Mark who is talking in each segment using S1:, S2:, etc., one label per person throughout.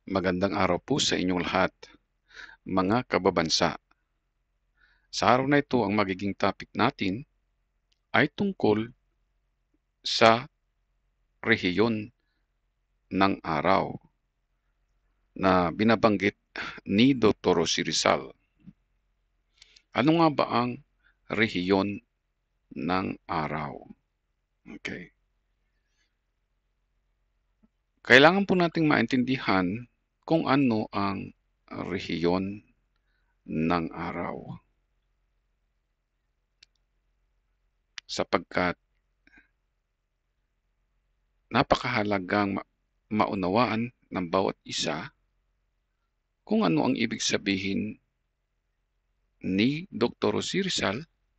S1: Magandang araw po sa inyong lahat, mga kababansa. Sa araw na ito, ang magiging topic natin ay tungkol sa rehiyon ng araw na binabanggit ni Dr. Jose Rizal. Ano nga ba ang rehiyon ng araw? Okay. Kailangan po nating maintindihan kung ano ang rehiyon ng araw. Sapagkat napakahalagang maunawaan ng bawat isa kung ano ang ibig sabihin ni Dr. Jose Rizal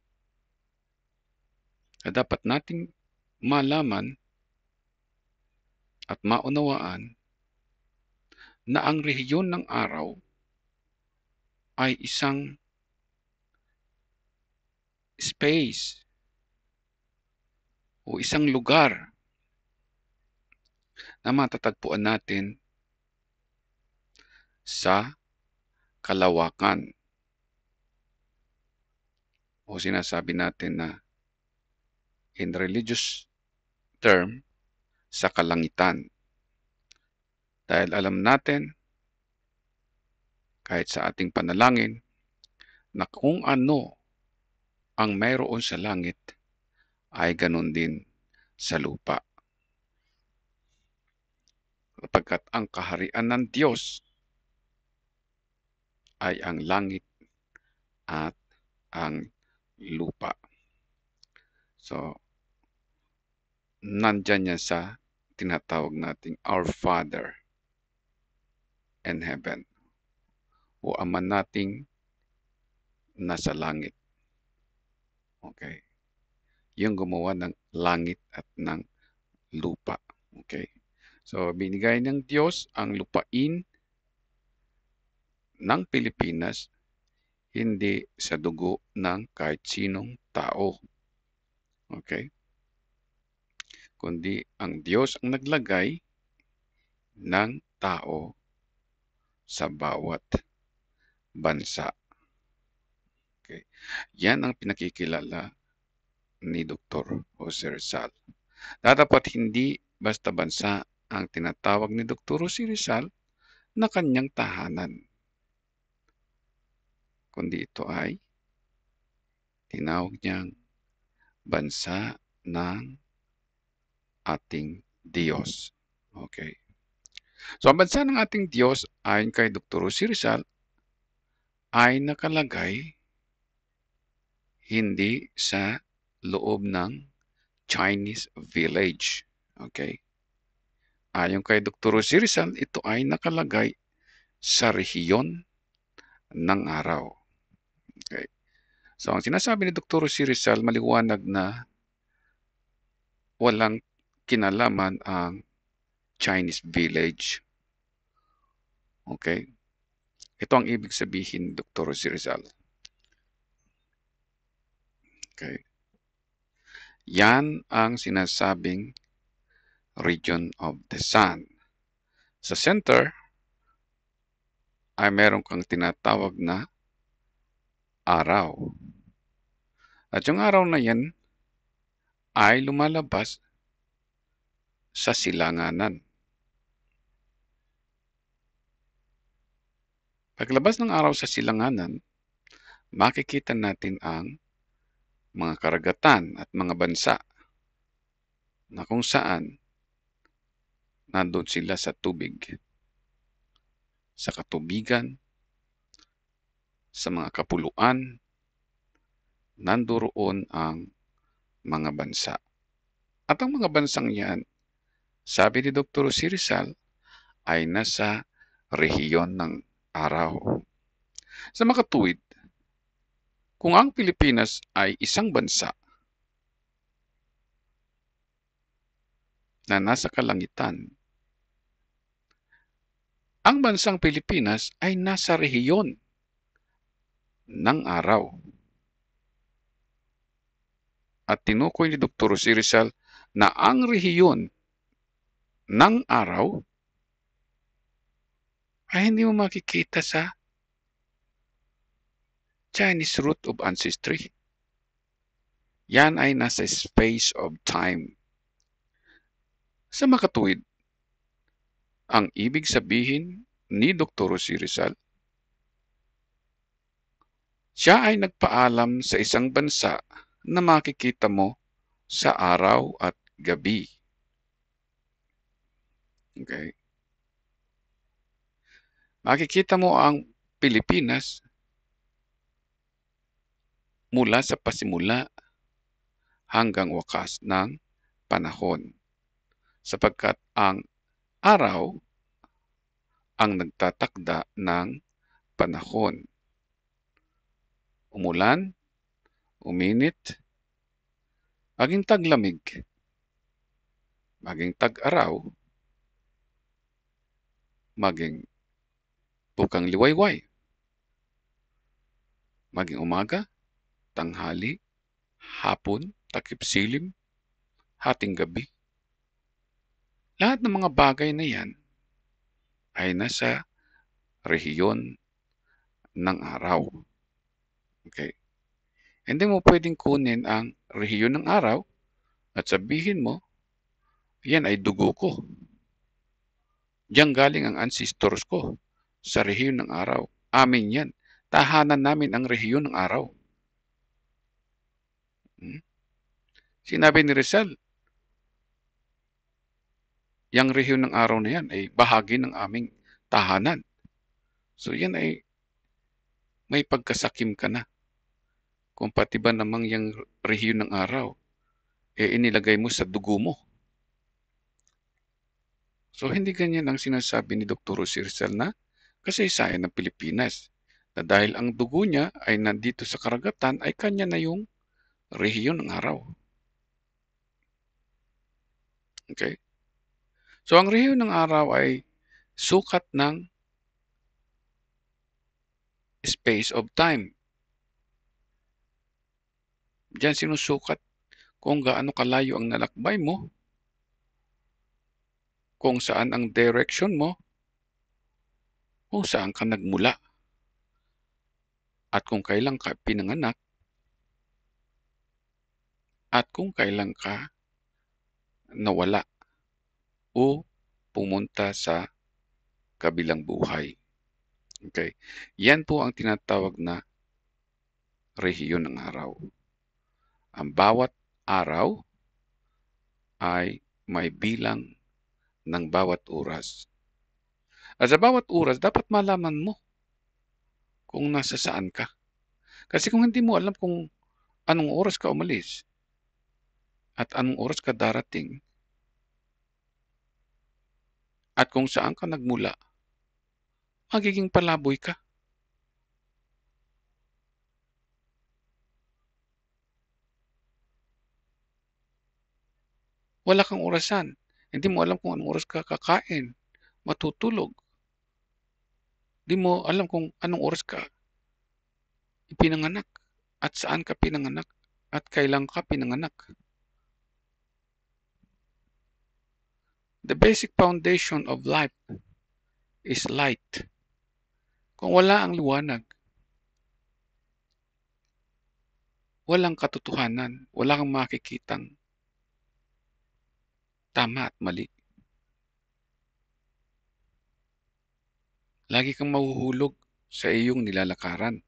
S1: na dapat nating malaman at maunawaan na ang rehiyon ng araw ay isang space o isang lugar na matatagpuan natin sa kalawakan o sinasabi natin na in religious term sa kalangitan. Dahil alam natin kahit sa ating panalangin na kung ano ang mayroon sa langit ay ganun din sa lupa. Sapagkat ang kaharian ng Diyos ay ang langit at ang lupa. So, nandyan yan sa tinatawag nating Our Father in Heaven o Ama nating nasa langit. Okay. Yung gumawa ng langit at ng lupa. Okay. So, binigay ng Diyos ang lupain ng Pilipinas hindi sa dugo ng kahit sinong tao. Okay? Kundi ang Diyos ang naglagay ng tao sa bawat bansa. Okay? Yan ang pinakikilala ni Dr. Jose Rizal. Dapat hindi basta bansa ang tinatawag ni Dr. Jose Rizal na kanyang tahanan. Kundi ito ay tinawag niyang bansa ng ating Diyos. Okay. So, ang bansa ng ating Diyos ayon kay Dr. Jose Rizal ay nakalagay hindi sa loob ng Chinese village. Okay. Ayon kay Dr. Jose Rizal, ito ay nakalagay sa rehiyon ng araw. Okay. So, ang sinasabi ni Dr. Jose Rizal, maliwanag na walang kinalaman ang Chinese village. Okay? Ito ang ibig sabihin, Dr. Jose Rizal. Okay? Yan ang sinasabing region of the sun. Sa center ay meron kang tinatawag na araw. At yung araw na yan ay lumalabas sa silanganan. Paglabas ng araw sa silanganan, makikita natin ang mga karagatan at mga bansa na kung saan nandun sila sa tubig, sa katubigan, sa mga kapuluan, nandoon ang mga bansa. At ang mga bansang yan, sabi ni Dr. Jose Rizal, ay nasa rehiyon ng araw. Sa makatuwid, kung ang Pilipinas ay isang bansa na nasa kalangitan, ang bansang Pilipinas ay nasa rehiyon ng araw. At tinukoy ni Dr. Jose Rizal na ang rehiyon ng araw ay hindi mo makikita sa Chinese root of ancestry. Yan ay nasa space of time. Sa makatuwid, ang ibig sabihin ni Dr. Jose Rizal, siya ay nagpaalam sa isang bansa na makikita mo sa araw at gabi. Okay? Makikita mo ang Pilipinas mula sa pasimula hanggang wakas ng panahon, sapagkat ang araw ang nagtatakda ng panahon. Umulan, uminit, maging taglamig, maging tag-araw, maging bukang liwayway, maging umaga, tanghali, hapon, takip silim, hating gabi. Lahat ng mga bagay na yan ay nasa rehiyon ng araw. Okay? Hindi mo pwedeng kunin ang rehiyon ng araw at sabihin mo, yan ay dugo ko. Diyan galing ang ancestors ko sa rehiyon ng araw. Amin yan. Tahanan namin ang rehiyon ng araw. Sinabi ni Rizal, yung rehiyon ng araw na yan ay bahagi ng aming tahanan. So yan ay may pagkasakim ka na. Kung pati ba namang yung rehiyon ng araw, inilagay mo sa dugo mo. So hindi ganyan ang sinasabi ni Dr. Jose Rizal na kasaysayan ng Pilipinas. Na dahil ang dugo niya ay nandito sa karagatan ay kanya na yung rehiyon ng araw. Okay? So ang rehiyon ng araw ay sukat ng space of time. Diyan sinusukat kung gaano kalayo ang nalakbay mo, kung saan ang direction mo, kung saan ka nagmula, at kung kailan ka pinanganak, at kung kailan ka nawala o pumunta sa kabilang buhay. Okay? Yan po ang tinatawag na rehiyon ng araw. Ang bawat araw ay may bilang ng bawat oras. At sa bawat oras, dapat malaman mo kung nasa saan ka. Kasi kung hindi mo alam kung anong oras ka umalis at anong oras ka darating at kung saan ka nagmula, magiging palaboy ka. Wala kang orasan. Hindi mo alam kung anong oras ka kakain, matutulog. Hindi mo alam kung anong oras ka ipinanganak at saan ka pinanganak at kailan ka pinanganak. The basic foundation of life is light. Kung wala ang liwanag, walang katotohanan, wala kang makikitang tama at mali. Lagi kang mahuhulog sa iyong nilalakaran.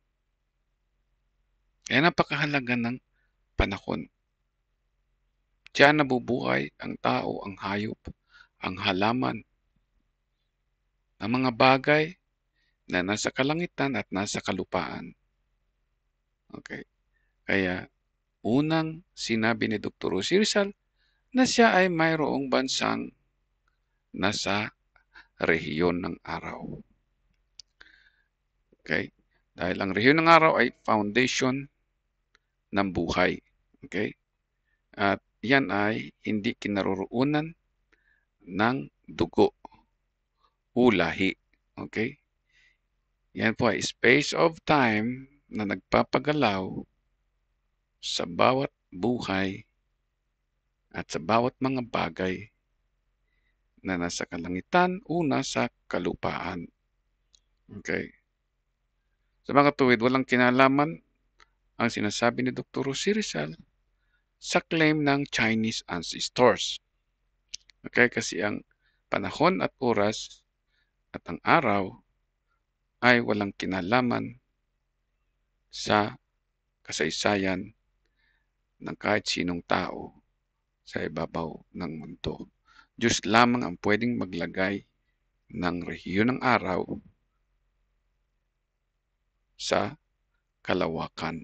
S1: Kaya napakahalaga ng panahon. Diyan nabubuhay ang tao, ang hayop, ang halaman, ang mga bagay na nasa kalangitan at nasa kalupaan. Okay. Kaya unang sinabi ni Dr. Jose Rizal na siya ay mayroong bansang nasa rehiyon ng araw. Okay? Dahil ang rehiyon ng araw ay foundation ng buhay. Okay? At yan ay hindi kinaroroonan ng dugo o lahi. Okay? Yan po ay space of time na nagpapagalaw sa bawat buhay at sa bawat mga bagay na nasa kalangitan o nasa kalupaan. Okay? Sa mga tuwid, walang kinalaman ang sinasabi ni Dr. Rosie Rizal sa claim ng Chinese ancestors. Okay? Kasi ang panahon at oras at ang araw ay walang kinalaman sa kasaysayan ng kahit sinong tao sa ibabaw ng mundo. Diyos lamang ang pwedeng maglagay ng rehiyon ng araw sa kalawakan.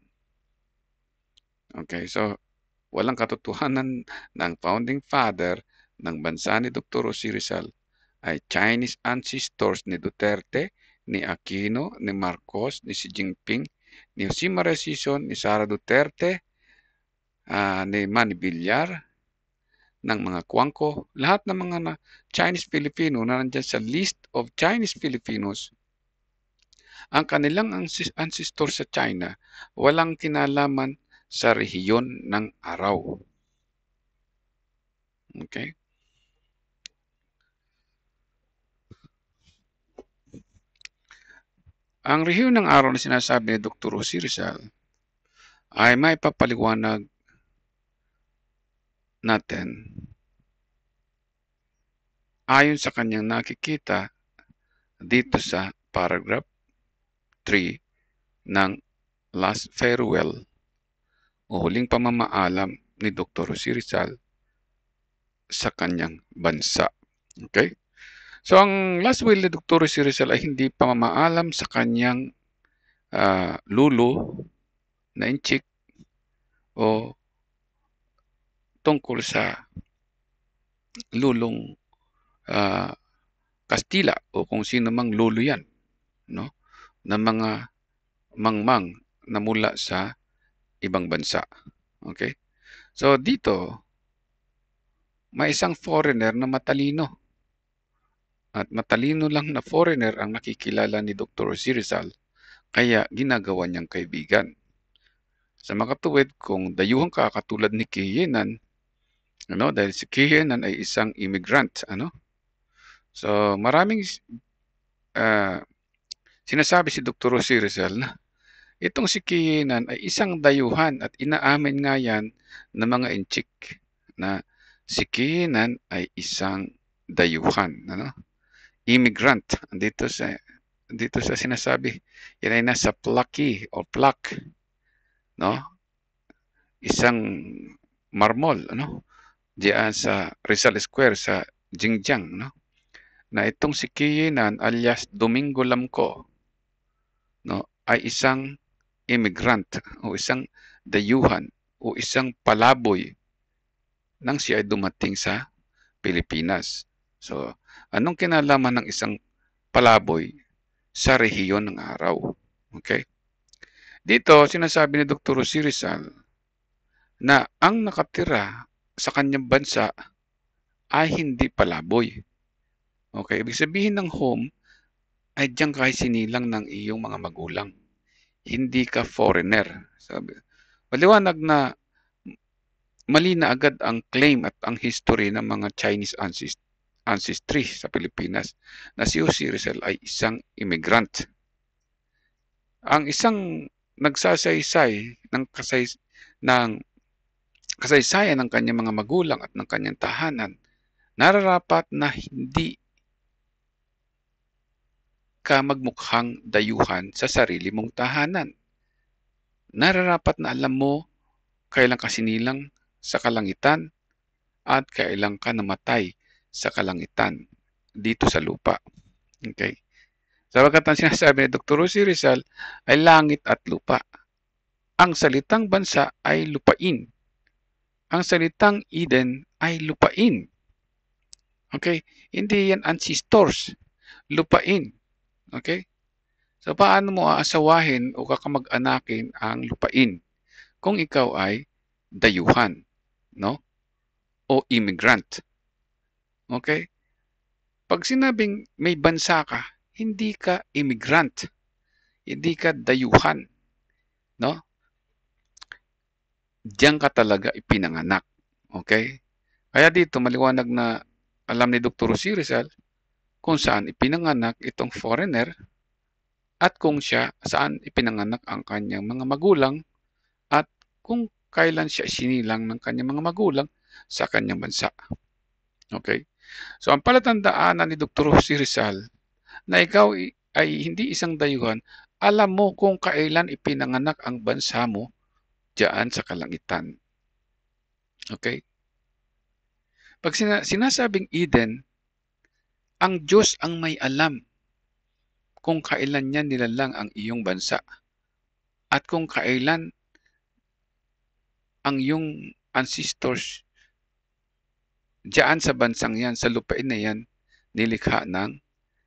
S1: Okay, so walang katotohanan ng founding father ng bansa ni Dr. Rosie Rizal ay Chinese ancestors ni Duterte, ni Aquino, ni Marcos, ni Xi Jinping, ni Jose Maria Sison, ni Sara Duterte, ni Manny Villar, ng mga Kwangko, lahat ng mga Chinese Filipino na nandyan sa list of Chinese Filipinos, ang kanilang ancestor sa China, walang kinalaman sa rehiyon ng araw. Okay? Ang rehiyon ng araw na sinasabi ni Dr. Rosie Rizal ay may papaliwanag natin ayon sa kanyang nakikita dito sa paragraph 3 ng Last Farewell o huling pamamaalam ni Dr. Rosie Rizal sa kanyang bansa. Okay? So, ang last will ni Dr. Rosie Rizal ay hindi pamamaalam sa kanyang lulo na inchik o tungkol sa lulong Kastila o kung sino mang lulo yan, no? Na mga mangmang na mula sa ibang bansa. Okay? So, dito, may isang foreigner na matalino. At matalino lang na foreigner ang nakikilala ni Dr. Rosie Rizal, kaya ginagawa niyang kaibigan. Sa makatuwid, kung dayuhan ka katulad ni Kiyenan, dahil si Kiyenan ay isang immigrant, So, maraming sinasabi si Dr. Rosie Rizal na itong si Kiyenan ay isang dayuhan at inaamin nga yan ng mga inchik na si Kiyenan ay isang dayuhan, immigrant dito sa sinasabi. Yan ay nasa Plucky o Plaque, isang marmol, diyan sa Rizal Square sa Xinjiang, na itong si Kiyenan alias Domingo Lamco, ay isang immigrant o isang dayuhan o isang palaboy nang siya ay dumating sa Pilipinas. So, anong kinalaman ng isang palaboy sa rehiyon ng araw? Okay? Dito, sinasabi ni Dr. Rosie Rizal na ang nakatira sa kanyang bansa ay hindi palaboy. Okay? Ibig sabihin ng home ay diyan ka sinilang ng iyong mga magulang. Hindi ka foreigner. Sabi, maliwanag na mali na agad ang claim at ang history ng mga Chinese ancestry sa Pilipinas na si Rosie Rizal ay isang immigrant. Ang isang nagsasaysay ng kasaysayan ng kanyang mga magulang at ng kanyang tahanan, nararapat na hindi ka magmukhang dayuhan sa sarili mong tahanan. Nararapat na alam mo kailan ka sinilang sa kalangitan at kailan ka namatay sa kalangitan dito sa lupa. Okay? Sabagat ang sinasabi ni Dr. Rosie Rizal ay langit at lupa. Ang salitang bansa ay lupain. Ang salitang Eden ay lupain. Okay? Hindi yan ancestors. Lupain. Okay? So, paano mo aasawahin o kakamag-anakin ang lupain kung ikaw ay dayuhan, o immigrant? Okay? Pag sinabing may bansa ka, hindi ka immigrant. Hindi ka dayuhan, Diyan ka talaga ipinanganak. Okay? Kaya dito maliwanag na alam ni Dr. Rosie Rizal kung saan ipinanganak itong foreigner at kung siya saan ipinanganak ang kanyang mga magulang at kung kailan siya sinilang ng kanyang mga magulang sa kanyang bansa. Okay? So ang palatandaanan ni Dr. Jose Rizal na ikaw ay hindi isang dayuhan, alam mo kung kailan ipinanganak ang bansa mo diyan sa kalangitan. Okay? Pag sinasabing Eden, ang Diyos ang may alam kung kailan niya nilalang ang iyong bansa at kung kailan ang iyong ancestors diyan sa bansang yan, sa lupain na yan, nilikha ng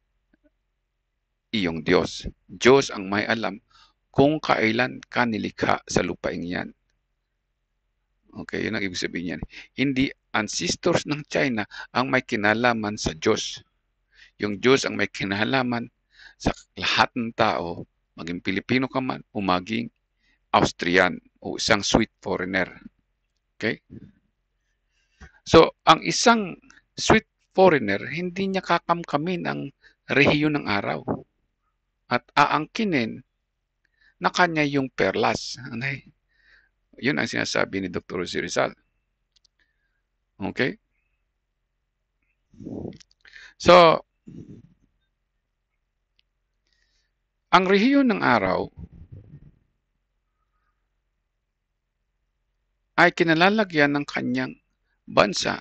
S1: iyong Diyos. Diyos ang may alam kung kailan ka nilikha sa lupain yan. Okay, yun ang ibig sabihin yan. Hindi ancestors ng China ang may kinalaman sa Diyos. Yung Diyos ang may kinalaman sa lahat ng tao, maging Pilipino ka man o maging Austrian o isang sweet foreigner. Okay? So, ang isang sweet foreigner, hindi niya kakamkamin ang rehiyon ng araw at aangkinin na kanya yung perlas. Yun ang sinasabi ni Dr. Jose Rizal. Okay? So, ang rehiyon ng araw ay kinalalagyan ng kanyang bansa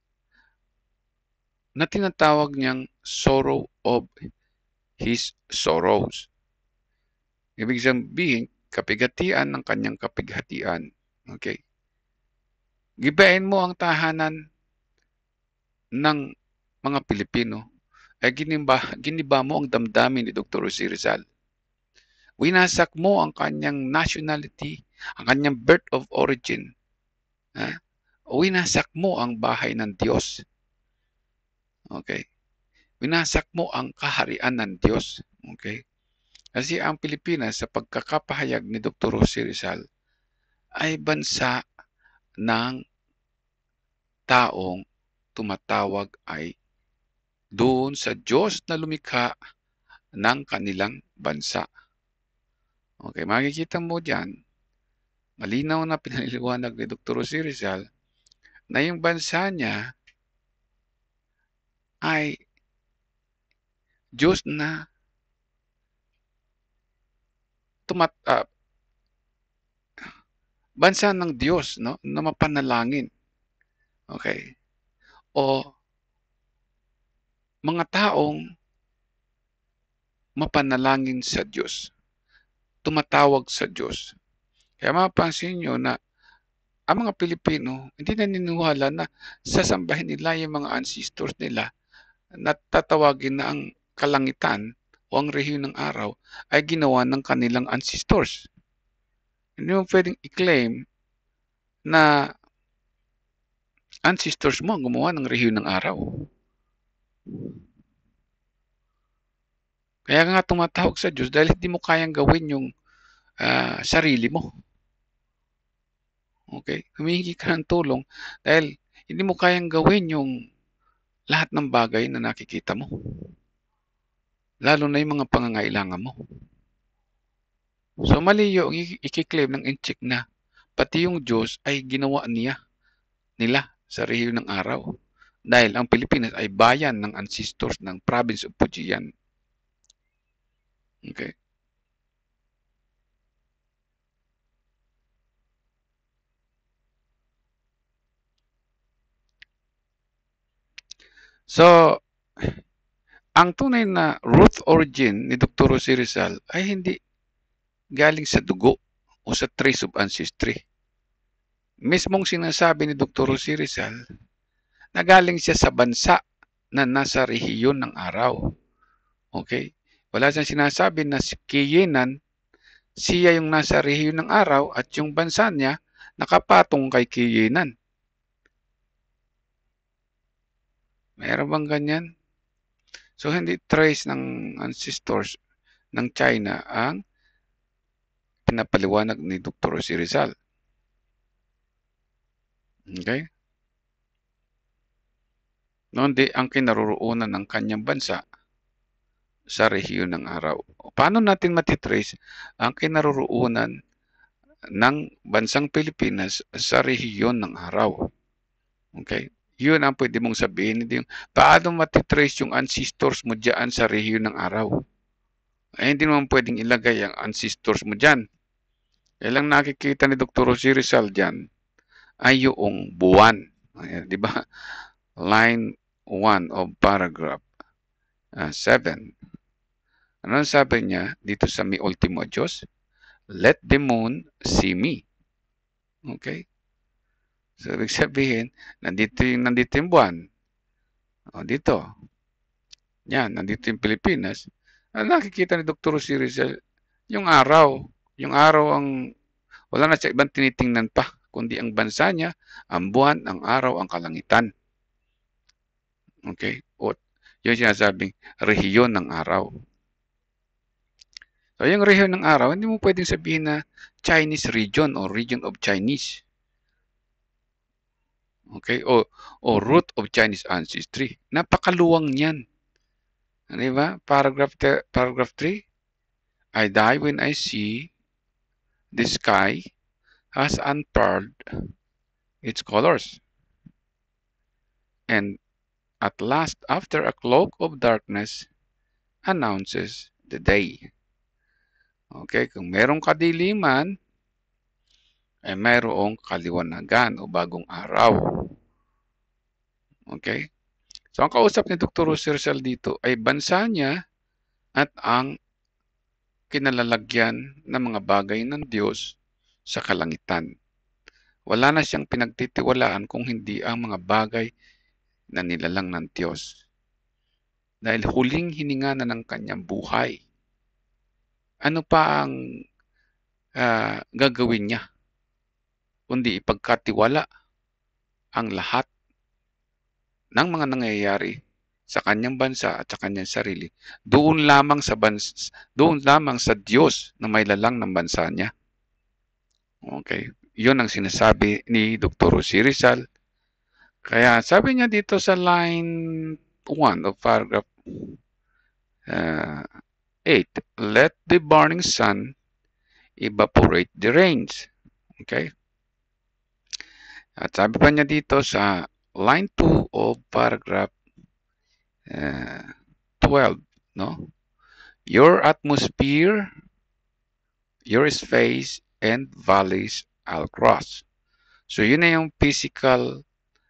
S1: na tinatawag niyang sorrow of his sorrows. Ibig sabihin, kapighatian ng kanyang kapighatian. Okay? Gibain mo ang tahanan ng mga Pilipino ay giniba mo ang damdamin ni Dr. Jose Rizal. Winasak mo ang kanyang nationality, ang kanyang birth of origin. Winasak mo ang bahay ng Diyos. Okay? Winasak mo ang kaharian ng Diyos. Okay? Kasi ang Pilipinas sa pagkakapahayag ni Dr. Jose Rizal ay bansa ng taong tumatawag ay doon sa Diyos na lumikha ng kanilang bansa. Okay, makikita mo dyan, malinaw na pinaliliwanag ni Dr. Jose Rizal na yung bansa niya ay Diyos na bansa ng Diyos, no, na mapanalangin. Okay? O mga taong mapanalangin sa Diyos, tumatawag sa Diyos. Kaya mapapansin nyo na ang mga Pilipino hindi naniniwala na sasambahin nila yung mga ancestors nila na tatawagin na ang kalangitan o ang rehiyon ng araw ay ginawa ng kanilang ancestors. Hindi mo pwedeng i-claim na ancestors mo ang gumawa ng rehiyon ng araw. Kaya nga tumatawag sa Diyos dahil hindi mo kayang gawin yung sarili mo. Okay? Humihingi ka ng tulong dahil hindi mo kayang gawin yung lahat ng bagay na nakikita mo. Lalo na yung mga pangangailangan mo. So mali yung i-claim ng inchik na pati yung Diyos ay ginawa nila sa rehiyon ng araw. Dahil ang Pilipinas ay bayan ng ancestors ng province of Fujian. Okay? So, ang tunay na root origin ni Dr. Jose Rizal ay hindi galing sa dugo o sa trace of ancestry. Mismong sinasabi ni Dr. Jose Rizal na galing siya sa bansa na nasa rehiyon ng araw. Okay? Wala siyang sinasabi na si Kiyenan, siya yung nasa rehiyon ng araw at yung bansa niya nakapatong kay Kiyenan. Mayroon bang ganyan? So, hindi trace ng ancestors ng China ang pinapaliwanag ni Dr. Jose Rizal. Okay? Noon di ang kinaroroonan ng kanyang bansa sa rehiyon ng araw. Paano natin matitrace ang kinaroroonan ng bansang Pilipinas sa rehiyon ng araw? Okay? Yun ang pwede mong sabihin. Hindi yung, paano matitrace yung ancestors mo dyan sa rehiyon ng araw? Ay, hindi naman pwedeng ilagay ang ancestors mo dyan. Kailang nakikita ni Dr. Jose Rizal dyan ay yung buwan. Ayan, di ba? Line 1 of paragraph 7. Ano sabi niya dito sa Mi Ultimo Diyos? Let the moon see me. Okay? So, ibig sabihin, nandito yung buwan. O, dito. Yan, nandito yung Pilipinas. Nakikita ni Dr. Jose Rizal, yung araw. Yung araw ang, wala na siya ibang tinitingnan pa, kundi ang bansa niya, ang buwan, ang araw, ang kalangitan. Okay? O, yun sinasabing rehiyon ng araw. So, yung rehiyon ng araw, hindi mo pwedeng sabihin na Chinese region o region of Chinese. Okay? O root of Chinese ancestry. Napakaluwang niyan. Di ba? Paragraph 3. I die when I see the sky has unfurled its colors. And at last, after a cloak of darkness, announces the day. Okay, kung merong kadiliman, ay mayroong kaliwanagan o bagong araw. Okay? So, ang kausap ni Dr. Rizal dito ay bansa niya at ang kinalalagyan ng mga bagay ng Diyos sa kalangitan. Wala na siyang pinagtitiwalaan kung hindi ang mga bagay na nilalang ng Diyos. Dahil huling hininga na ng kanyang buhay. Ano pa ang gagawin niya? Kundi ipagkatiwala ang lahat ng mga nangyayari sa kanyang bansa at sa kanyang sarili. Doon lamang sa Diyos na may lalang ng bansa niya. Okay. Yun ang sinasabi ni Dr. Jose Rizal. Kaya sabi niya dito sa line 1 of paragraph 8, let the burning sun evaporate the rains. Okay? At sabi pa niya dito sa line 2 of paragraph 12, no? Your atmosphere, your space, and valleys I'll cross. So, yun na yung physical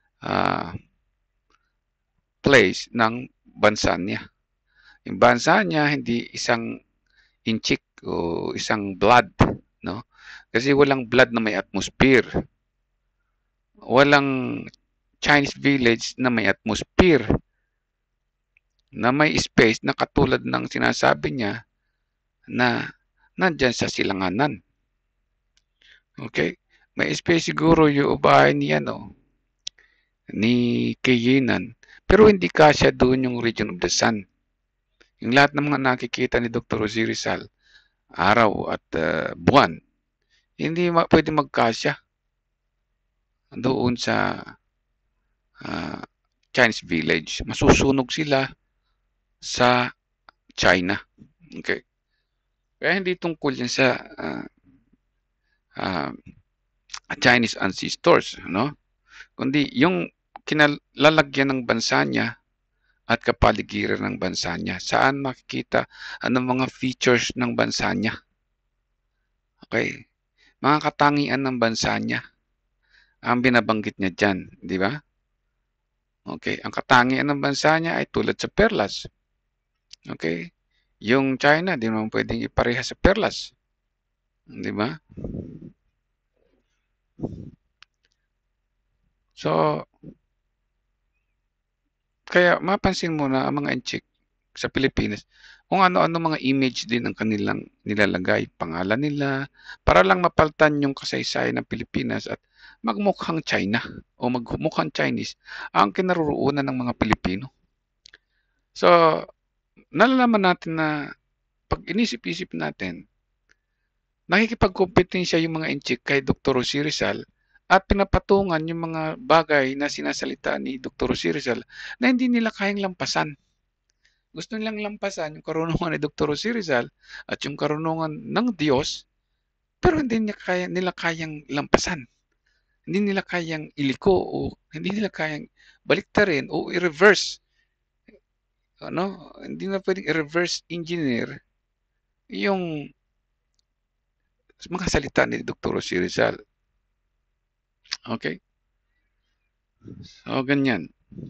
S1: place ng bansa niya. Yung bansa niya, hindi isang inchik o isang blood, no? Kasi walang blood na may atmosphere. Walang Chinese village na may atmosphere, na may space na katulad ng sinasabi niya na nandyan sa silanganan. Okay? May space siguro yung bahay niya, no? Ni Kayinan. Pero hindi kasya doon yung region of the sun. Yung lahat ng mga nakikita ni Dr. Jose Rizal, araw at buwan, hindi pwede magkasya doon sa Chinese village. Masusunog sila sa China. Okay. Kaya hindi tungkol yan sa Chinese ancestors, no? Kundi yung kinalalagyan ng bansa niya at kapaligiran ng bansa niya. Saan makikita anong mga features ng bansa niya? Okay. Mga katangian ng bansa niya. Ang binabanggit niya dyan, di ba? Okay. Ang katangian ng bansa niya ay tulad sa perlas. Okay. Yung China, di naman pwedeng ipareha sa perlas. Di ba? So, kaya mapansin mo na ang mga inchik sa Pilipinas, kung ano-ano mga image din ang kanilang nilalagay, pangalan nila, para lang mapaltan yung kasaysayan ng Pilipinas at magmukhang China o magmukhang Chinese ang kinaroroonan ng mga Pilipino. So, nalalaman natin na pag inisip-isip natin, nakikipagkompetensya yung mga inchik kay Dr. Jose Rizal at pinapatungan yung mga bagay na sinasalita ni Dr. Jose Rizal na hindi nila kayang lampasan. Gusto nilang lampasan yung karunungan ni Dr. Jose Rizal at yung karunungan ng Diyos, pero hindi nila kayang lampasan. Hindi nila kayang iliko o hindi nila kayang baliktarin o i-reverse. Ano? Hindi na pwedeng i-reverse engineer yung mga salita ni Dr. Jose Rizal. Okay? So, ganyan.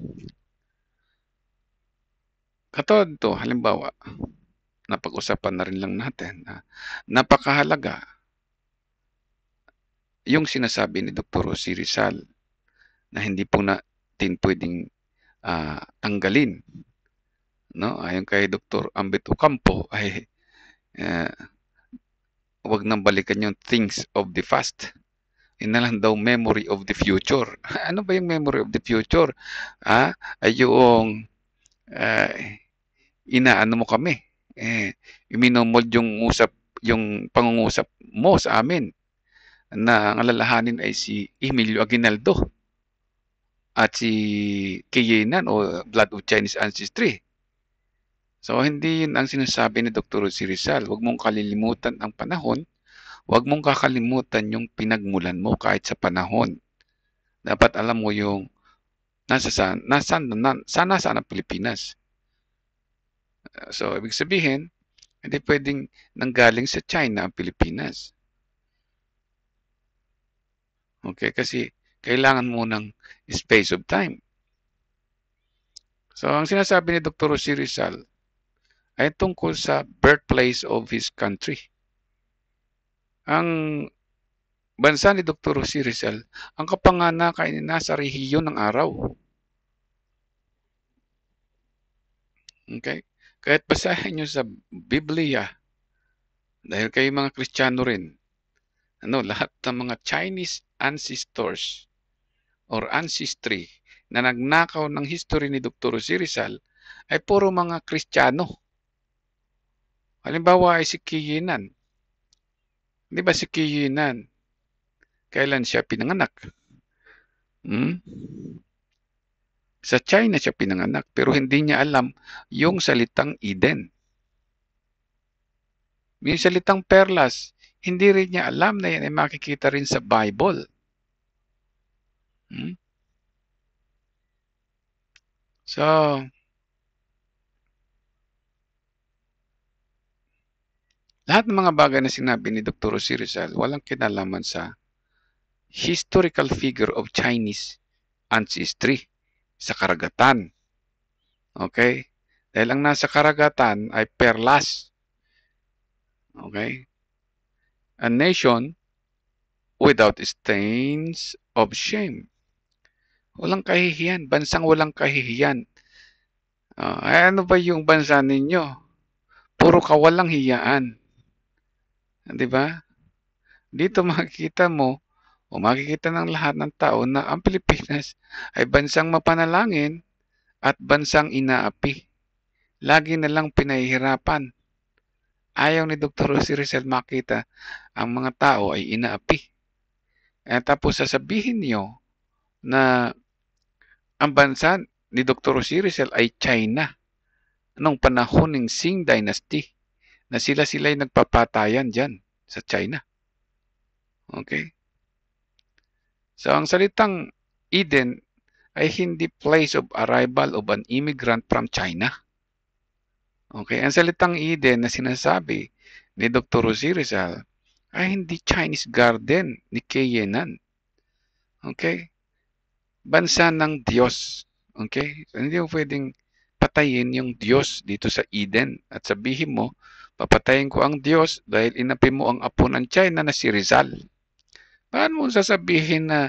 S1: Katulad ito, halimbawa, napag-usapan na rin lang natin na napakahalaga yung sinasabi ni Dr. Jose Rizal na hindi po natin pwedeng tanggalin. No? Ayon kay Dr. Ambet Ocampo ay uh, wag nang balikan yung things of the past. Yun na lang daw memory of the future. Ano ba yung memory of the future? Ay yung uh, inaano mo kami. Iminomod yung pangungusap mo sa amin na ang alalahanin ay si Emilio Aguinaldo at si Kiyenan o Blood of Chinese Ancestry. So, hindi yun ang sinasabi ni Dr. Jose Rizal. Huwag mong kalilimutan ang panahon. Huwag mong kakalimutan yung pinagmulan mo kahit sa panahon. Dapat alam mo yung nasaan ang Pilipinas. So, ibig sabihin, hindi pwedeng nanggaling sa China ang Pilipinas. Okay, kasi kailangan mo ng space of time. So, ang sinasabi ni Dr. Jose Rizal ay tungkol sa birthplace of his country. Ang bansa ni Dr. Jose Rizal, ang kapanganakan ay nasa rehiyon ng araw. Okay? Kahit basahin nyo sa Biblia, dahil kayo mga Kristiyano rin, lahat ng mga Chinese ancestors or ancestry na nagnakaw ng history ni Dr. Jose Rizal ay puro mga Kristiyano. Halimbawa ay si Kiyinan. Di ba si Kiyinan? Kailan siya pinanganak? Sa China siya pinanganak pero hindi niya alam yung salitang Eden. Yung salitang perlas, hindi rin niya alam na yan ay makikita rin sa Bible. So, lahat ng mga bagay na sinabi ni Dr. Jose Rizal, walang kinalaman sa historical figure of Chinese ancestry sa karagatan. Okay? Dahil ang nasa karagatan ay perlas. Okay? A nation without stains of shame. Walang kahihiyan. Bansang walang kahihiyan. Ano ba yung bansa ninyo? Puro kawalang hiyaan. Di ba? Dito makikita mo, o makikita ng lahat ng tao na ang Pilipinas ay bansang mapanalangin at bansang inaapi. Lagi na lang pinahihirapan. Ayaw ni Dr. Jose Rizal makita ang mga tao ay inaapi. Tapos sasabihin niyo na ang bansa ni Dr. Jose Rizal ay China noong panahon ng Qing Dynasty na sila-sila'y nagpapatayan dyan sa China. Okay? So, ang salitang Eden ay hindi place of arrival of an immigrant from China. Okay? Ang salitang Eden na sinasabi ni Dr. Jose Rizal ay hindi Chinese garden ni Kiyenan. Okay? Bansa ng Diyos. Okay? So, hindi mo pwedeng patayin yung Diyos dito sa Eden at sabihin mo, papatayin ko ang Diyos dahil inapi mo ang apo ng China na si Rizal. Paano mo sasabihin na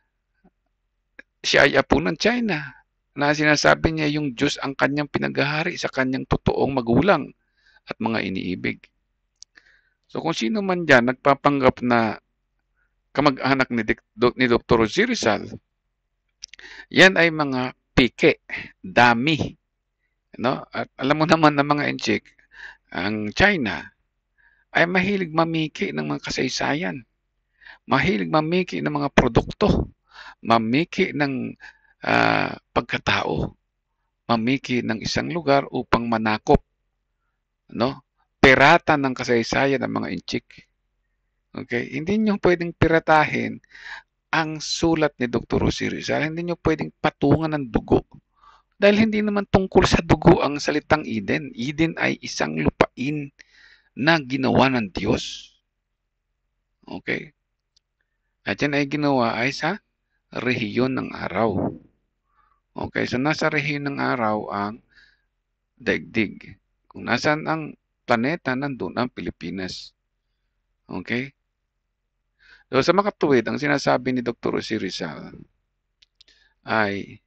S1: siya ay apo ng China na sinasabi niya yung Diyos ang kanyang pinaghahari sa kanyang totoong magulang at mga iniibig? So kung sino man dyan nagpapanggap na kamag-anak ni Dr. Jose Rizal, yan ay mga pike, dami. No? At alam mo naman ng mga enchik, ang China ay mahilig mamiki ng mga kasaysayan. Mahilig mamiki ng mga produkto. Mamiki ng pagkatao. mamiki ng isang lugar upang manakop, no? Pirata ng kasaysayan ng mga Inchik. Okay? Hindi nyo pwedeng piratahin ang sulat ni Dr. Jose Rizal. Hindi nyo pwedeng patungan ng dugo. Dahil hindi naman tungkol sa dugo ang salitang Eden. Eden ay isang lupain na ginawa ng Diyos. Okay? At yan ay ginawa ay sa rehiyon ng araw. Okay? So nasa rehiyon ng araw ang daigdig. Kung nasaan ang planeta, nandun ang Pilipinas. Okay? So sa makatuwid, ang sinasabi ni Dr. Jose Rizal ay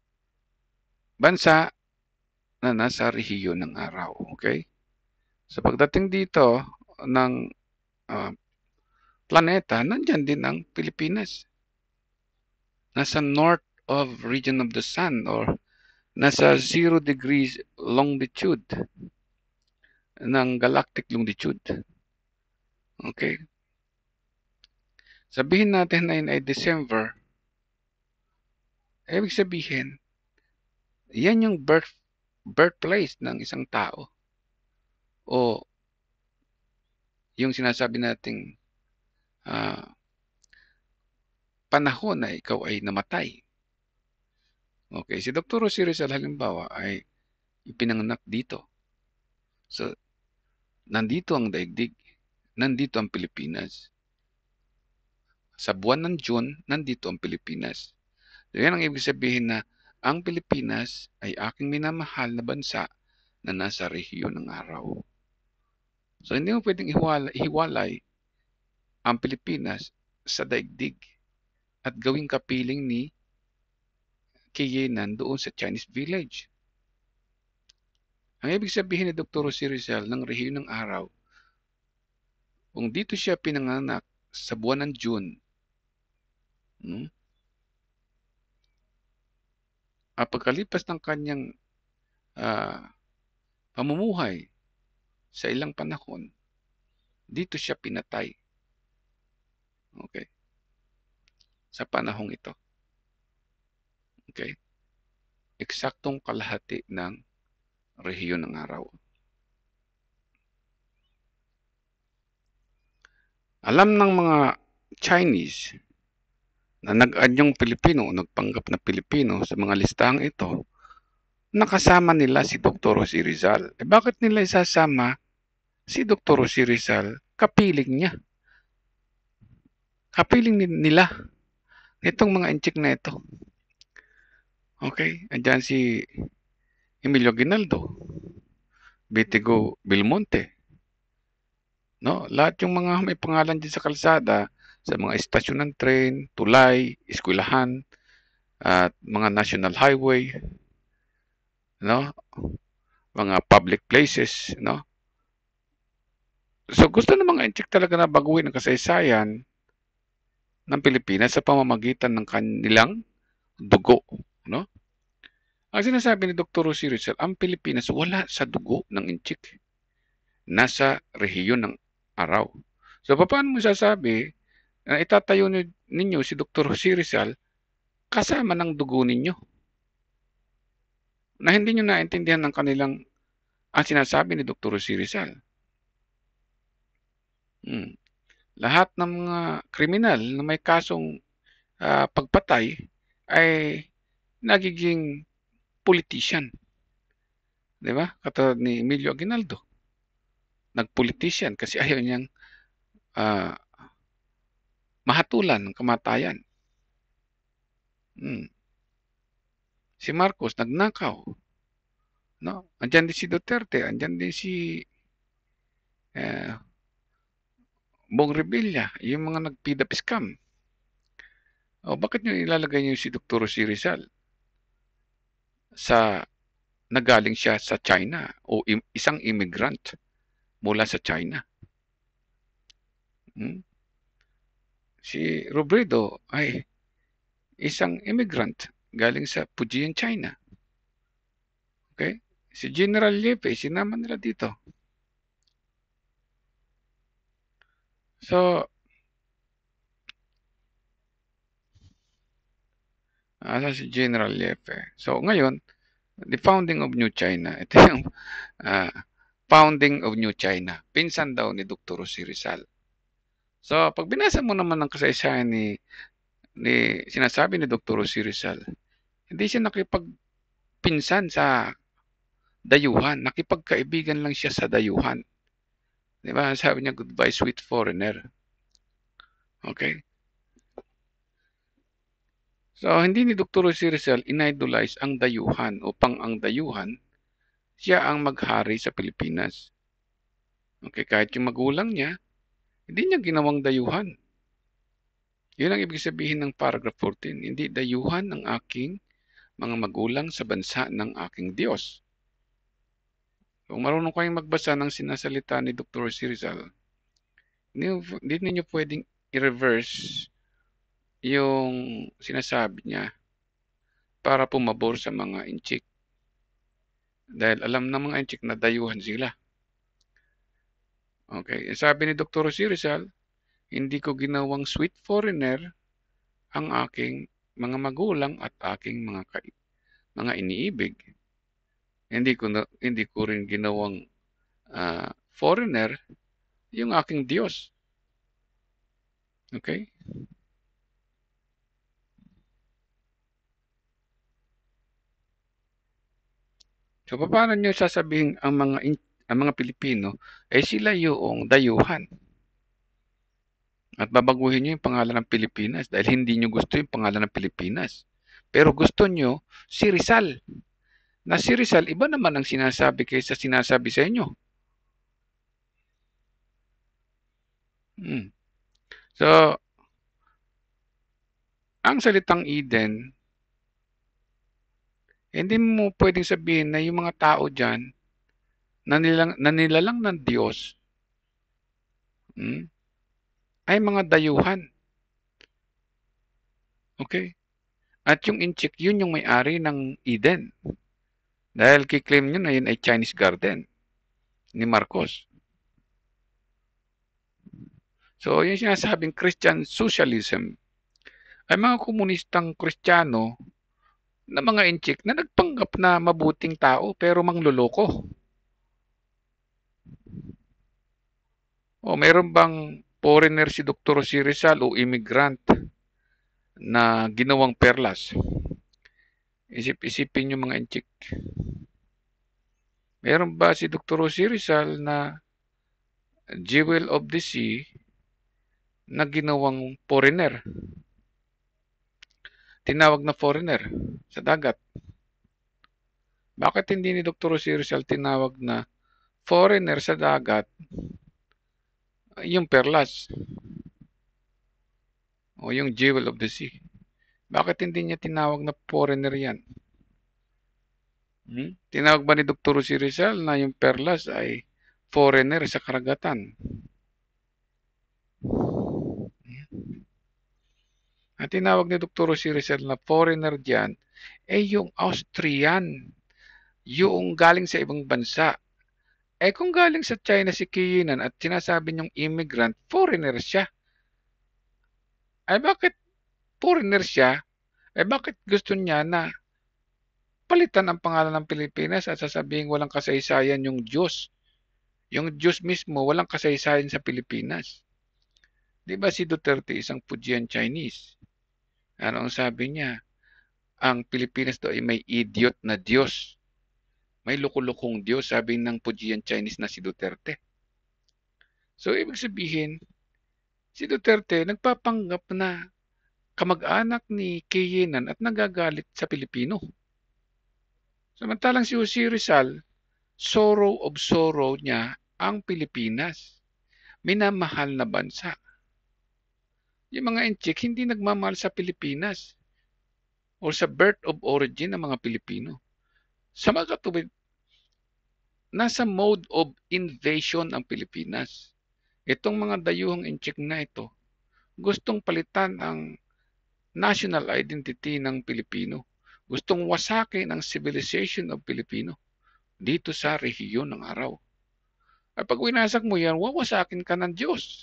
S1: bansa na nasa rehiyon ng araw. Okay? So pagdating dito ng uh, planeta, nandyan din ang Pilipinas. Nasa north of region of the sun or nasa 0 degrees longitude ng galactic longitude. Okay? Sabihin natin na yun ay December, ibig sabihin, yan yung birthplace ng isang tao. O yung sinasabi nating panahon na ikaw ay namatay. Okay, si Dr. Jose Rizal halimbawa ay ipinanganak dito. So, nandito ang daigdig, nandito ang Pilipinas. Sa buwan ng June, nandito ang Pilipinas. So, yan ang ibig sabihin na ang Pilipinas ay aking minamahal na bansa na nasa rehiyon ng araw. So, hindi mo pwedeng ihiwalay ang Pilipinas sa daigdig at gawing kapiling ni Kiyenan doon sa Chinese village. Ang ibig sabihin ni Dr. Jose Rizal ng rehiyon ng araw, kung dito siya pinanganak sa buwan ng June, pagkalipas ng kanyang pamumuhay sa ilang panahon, dito siya pinatay. Okay? Sa panahong ito. Okay? Eksaktong kalahati ng rehiyon ng araw. Alam ng mga Chinese na nag-add yung Pilipino o nagpanggap na Pilipino sa mga listahang ito, nakasama nila si Dr. Jose Rizal. Bakit nila isasama si Dr. Jose Rizal? Kapiling niya. Kapiling nila. Itong mga Inchik na ito. Okay? Andyan si Emilio Aguinaldo, Bitigo Belmonte. No? Lahat yung mga may pangalan dyan sa kalsada, sa mga estasyon ng tren, tulay, eskwelahan, at mga national highway, no? Mga public places, no? So gusto ng mga Inchik talaga na baguhin ang kasaysayan ng Pilipinas sa pamamagitan ng kanilang dugo, no? Ang sinasabi ni Dr. Jose Rizal, ang Pilipinas wala sa dugo ng Inchik. Nasa rehiyon ng araw. So paano mo sasabi na itatayo ninyo si Dr. Jose Rizal kasama ng dugo ninyo? Na hindi nyo naintindihan ng kanilang ang sinasabi ni Dr. Jose Rizal. Lahat ng mga kriminal na may kasong pagpatay ay nagiging politician. Di ba? Katulad ni Emilio Aguinaldo. Nagpolitician kasi ayaw niyang mahatulan ng kamatayan. Si Marcos nagnakaw. No? Andyan din si Duterte, andyan din si Bong Revilla, yung mga nag-PDP scam. Bakit nyo ilalagay nyo si Dr. Jose Rizal sa nagaling siya sa China o isang immigrant mula sa China? Si Robredo ay isang immigrant galing sa Fujian, China. Okay? Si General Yepe, sinama nila dito. So, asa si General Yepe? So, ngayon, The founding of New China. Ito yung founding of New China. Pinsan daw ni Dr. Jose Rizal. So, pag binasa mo naman ng kasaysayan ni sinasabi ni Dr. Jose Rizal, hindi siya nakipagpinsan sa dayuhan. Nakipagkaibigan lang siya sa dayuhan. Di ba? Sabi niya, goodbye, sweet foreigner. Okay? So, hindi ni Dr. Jose Rizal in-idolize ang dayuhan upang ang dayuhan siya ang maghari sa Pilipinas. Okay, kahit yung magulang niya, hindi niya ginawang dayuhan. Yun ang ibig sabihin ng paragraph 14. Hindi dayuhan ang aking mga magulang sa bansa ng aking Diyos. Kung marunong kayong magbasa ng sinasalita ni Dr. Jose Rizal, hindi ninyo pwedeng i-reverse yung sinasabi niya para pumabor sa mga inchik. Dahil alam ng mga inchik na dayuhan sila. Okay, sabi ni Dr. Jose Rizal, hindi ko ginawang sweet foreigner ang aking mga magulang at aking mga iniibig. Hindi ko rin ginawang foreigner yung aking Diyos. Okay? So paano niyo sasabihin ang mga Pilipino ay sila yung dayuhan? At babaguhin niyo yung pangalan ng Pilipinas dahil hindi niyo gusto yung pangalan ng Pilipinas. Pero gusto niyo si Rizal. Na si Rizal, iba naman ang sinasabi kaysa sinasabi sa inyo. So, ang salitang Eden, hindi mo pwedeng sabihin na yung mga tao dyan, na nilalang ng Diyos, ay mga dayuhan. Okay? At yung inchik, yun yung may-ari ng Eden. Dahil kiklaim nyo na yun ay Chinese garden ni Marcos. So, yung sinasabing Christian socialism ay mga komunistang Kristiyano na mga inchik na nagpanggap na mabuting tao pero mangloloko. O meron bang foreigner si Dr. Jose Rizal o immigrant na ginawang perlas? Isip-isipin nyo mga inchik. Meron ba si Dr. Jose Rizal na jewel of the sea na ginawang foreigner? Tinawag na foreigner sa dagat. Bakit hindi ni Dr. Jose Rizal tinawag na foreigner sa dagat yung perlas o yung jewel of the sea? Bakit hindi niya tinawag na foreigner yan? Tinawag ba ni Dr. Jose Rizal na yung perlas ay foreigner sa karagatan? Ang tinawag ni Dr. Jose Rizal na foreigner diyan ay yung Austrian, yung galing sa ibang bansa. Eh kung galing sa China si Kiyinan at sinasabi niyong immigrant, foreigner siya. Ay bakit foreigner siya? Eh bakit gusto niya na palitan ang pangalan ng Pilipinas at sasabihin walang kasaysayan yung Diyos? Yung Diyos mismo walang kasaysayan sa Pilipinas. Di ba si Duterte isang Fujian Chinese? Ano ang sabi niya? Ang Pilipinas daw ay may idiot na Diyos. May lukulukong Diyos, sabi ng Fujian Chinese na si Duterte. So, ibig sabihin, si Duterte nagpapanggap na kamag-anak ni Kiyinan at nagagalit sa Pilipino. Samantalang si Jose Rizal, sorrow of sorrow niya ang Pilipinas. Minamahal na bansa. Yung mga inchik hindi nagmamahal sa Pilipinas o sa birth of origin ng mga Pilipino. Sa mga katuwid, nasa mode of invasion ang Pilipinas. Itong mga dayuhang inchik na ito, gustong palitan ang national identity ng Pilipino. Gustong wasakin ang civilization of Pilipino dito sa rehiyon ng araw. At pag winasak mo yan, wawasakin ka ng Diyos.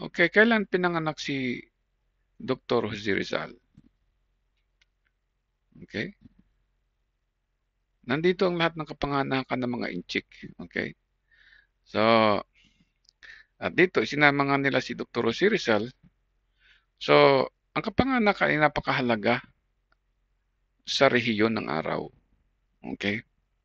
S1: Okay, kailan pinanganak si Dr. Jose Rizal? Okay? Nandito ang lahat ng kapanganakan ng mga inchik. Okay? So, at dito, isinama nga nila si Dr. Jose Rizal. So, ang kapanganakan ay napakahalaga sa rehiyon ng araw. Okay?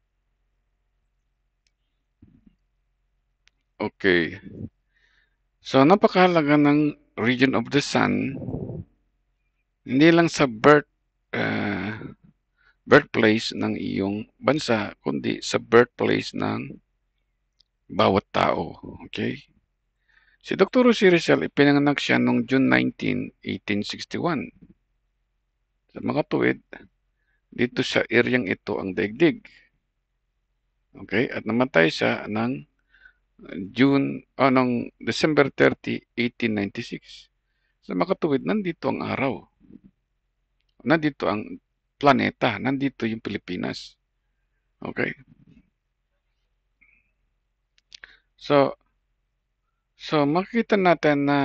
S1: Okay. So, napakahalaga ng region of the sun, hindi lang sa birthplace ng iyong bansa, kundi sa birthplace ng bawat tao. Okay? Si Dr. Jose Rizal, ipinanganak siya noong June 19, 1861. Sa mga tuwid, dito sa eryang ito ang daigdig. Okay? At namatay siya ng December 30, 1896. Sa makatuwid, nandito ang araw. Nandito ang planeta. Nandito yung Pilipinas. Okay? So makikita natin na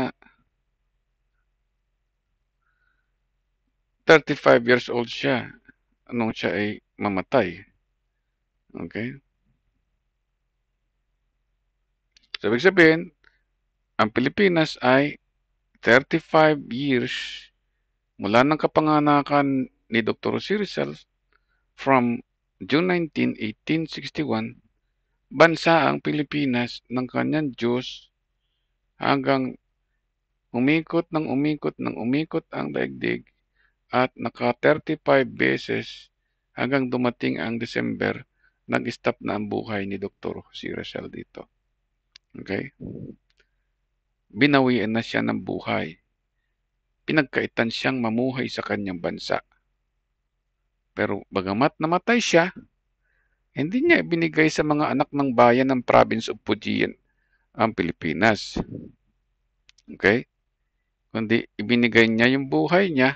S1: 35 years old siya nung siya ay mamatay. Okay? So, ibig sabihin, ang Pilipinas ay 35 years mula ng kapanganakan ni Dr. Jose Rizal from June 19, 1861, bansa ang Pilipinas ng kanyang Diyos hanggang umikot ang daigdig at naka 35 beses hanggang dumating ang December, nag-stop na ang buhay ni Dr. Jose Rizal dito. Okay? Binawian na siya ng buhay. Pinagkaitan siyang mamuhay sa kanyang bansa. Pero bagamat namatay siya, hindi niya ibinigay sa mga anak ng bayan ng province of Fujian ang Pilipinas. Okay? Kundi ibinigay niya yung buhay niya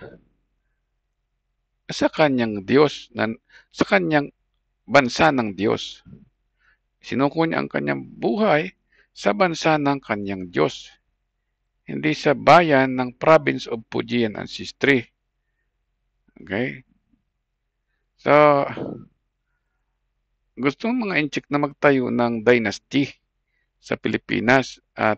S1: sa kanyang Diyos, sa kanyang bansa ng Diyos. Sinuko niya ang kanyang buhay sa bansa ng kanyang Diyos, hindi sa bayan ng province of Fujian ancestry. Okay? So, gusto ng mga inchik na magtayo ng dynasty sa Pilipinas at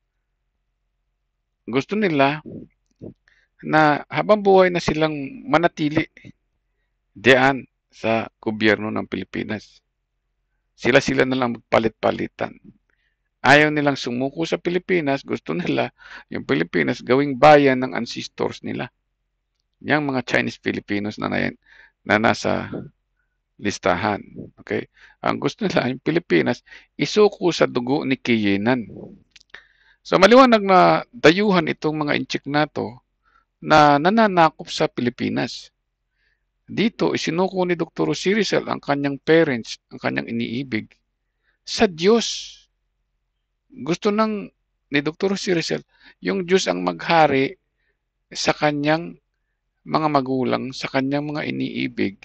S1: gusto nila na habang buhay na silang manatili diyan sa gobyerno ng Pilipinas. Sila-sila na lang magpalit-palitan. Ayaw nilang sumuko sa Pilipinas, gusto nila yung Pilipinas gawing bayan ng ancestors nila. Yung mga Chinese Filipinos na nasa listahan. Okay? Ang gusto nila yung Pilipinas isuko sa dugo ni Kiyenan. So maliwanag na dayuhan itong mga inchik na to na nananakop sa Pilipinas. Dito, isinuko ni Dr. Jose Rizal ang kanyang parents, ang kanyang iniibig, sa Diyos. Gusto ni Dr. Jose Rizal, yung Diyos ang maghari sa kanyang mga magulang, sa kanyang mga iniibig,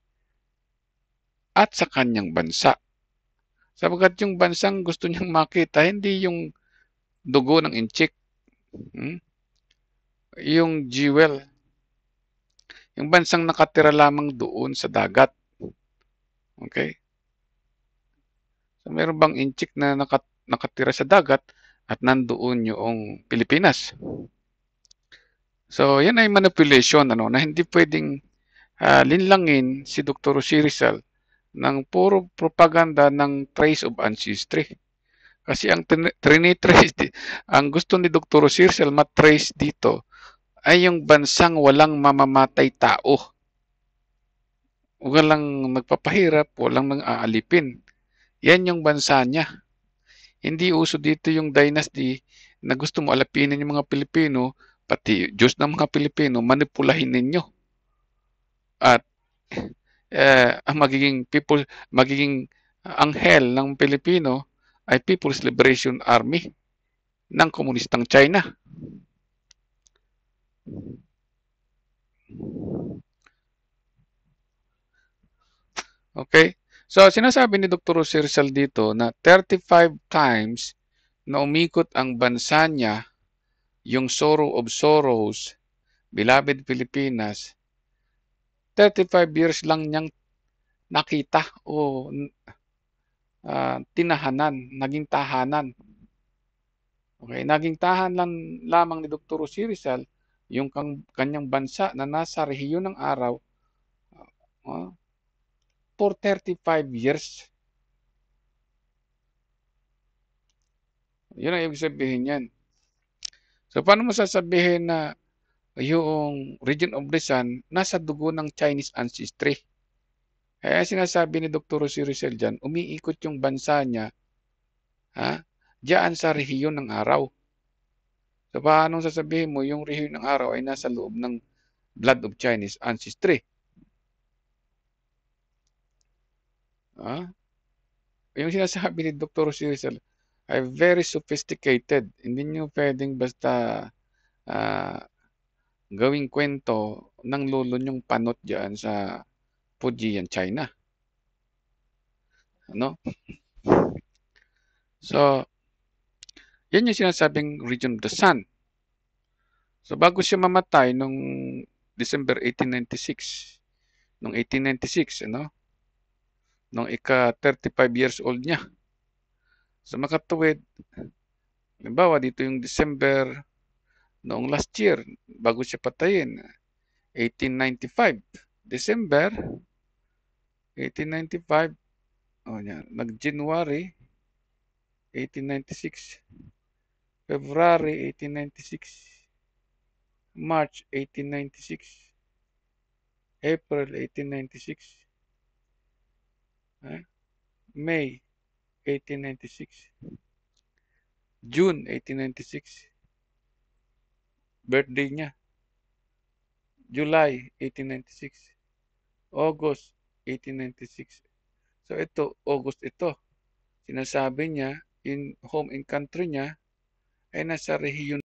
S1: at sa kanyang bansa. Sapagkat yung bansang gusto niyang makita, hindi yung dugo ng inchik, yung jewel, yung bansang nakatira lamang doon sa dagat. Okay? So, meron bang inchik na nakatira sa dagat at nandoon yung Pilipinas? So, yan ay manipulation na hindi pwedeng linlangin si Dr. Jose Rizal ng puro propaganda ng trace of ancestry. Kasi ang ang gusto ni Dr. Jose Rizal matrace dito ay yung bansang walang mamamatay tao. Walang nagpapahirap, walang nang aalipin. Yan yung bansa niya. Hindi uso dito yung dynasty na gusto mo alapinin yung mga Pilipino, pati Diyos ng mga Pilipino, manipulahin ninyo. At ang magiging anghel ng Pilipino ay People's Liberation Army ng komunistang China. Okay? So, sinasabi ni Dr. Jose Rizal dito na 35 times na umikot ang bansa niya yung Sorrow of Sorrows, Beloved Pilipinas, 35 years lang niyang nakita o tinahanan, naging tahanan. Okay, naging tahanan lamang ni Dr. Jose Rizal yung kanyang bansa na nasa rehiyon ng araw uh, for 35 years. Yun ang ibig sabihin yan. So, paano mo sasabihin na yung region of Rizal nasa dugo ng Chinese ancestry? Kaya sinasabi ni Dr. Jose Rizal dyan, umiikot yung bansa niya diyan sa rehiyon ng araw. So, paano sasabihin mo yung rehiyon ng araw ay nasa loob ng blood of Chinese ancestry? Yung sinasabi ni Dr. Jose Rizal ay very sophisticated. Hindi nyo pwedeng basta gawing kwento ng lolo nyong panot dyan sa Fujian, China. Ano? So, yan yung sinasabing region of the sun. So, bago siya mamatay nung December 1896, nung 1896, nung ika-35 years old niya. So, makatuwid, halimbawa dito yung December noong last year, bago siya patayin, 1895, December 1895, nag-January 1896, February 1896, March 1896, April 1896, May 1896, June 1896, birthday niya, July 1896, August 1896. So ito, August ito. Sinasabi niya, in home and country niya ay nasa rehiyon